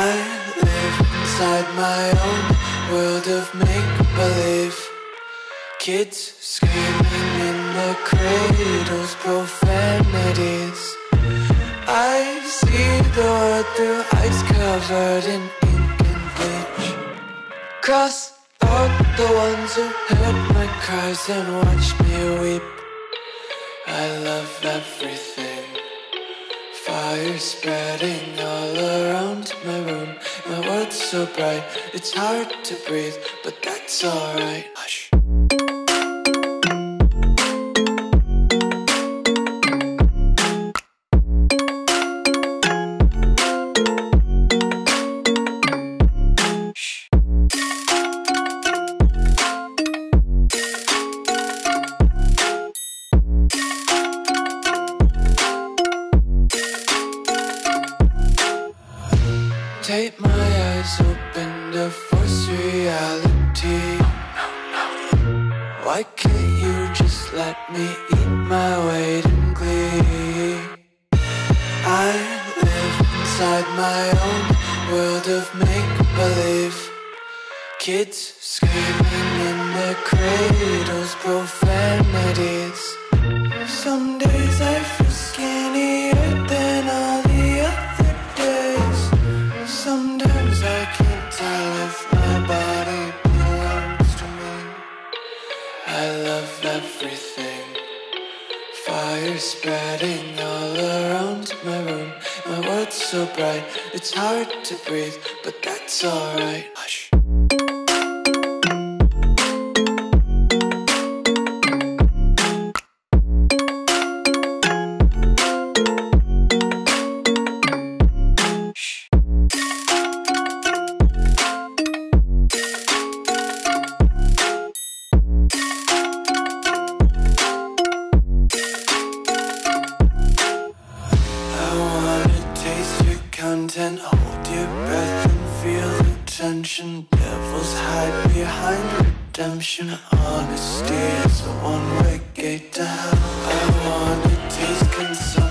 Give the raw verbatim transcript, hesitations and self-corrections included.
I live inside my own world of make-believe. Kids screaming in their cradles, profanities. I see the world through ice covered in ink and bleach. Cross out the ones who heard my cries and watched me weep. I love everything. Fire spreading all around my room. My world's so bright, it's hard to breathe, but that's alright. Hush. Take my eyes open to force reality. Why can't you just let me eat my weight in glee? I live inside my own world of make-believe. Kids screaming in their cradles, profanities. Some days I feel skinnier than all the other days. Sometimes I can't tell if my body belongs to me. I love everything. Fire spreading all around my room. My world's so bright, it's hard to breathe, but that's alright. Hush. Content, hold your breath and feel the tension. Devils hide behind redemption. Honesty is a one-way gate to hell. I wanna taste consumption.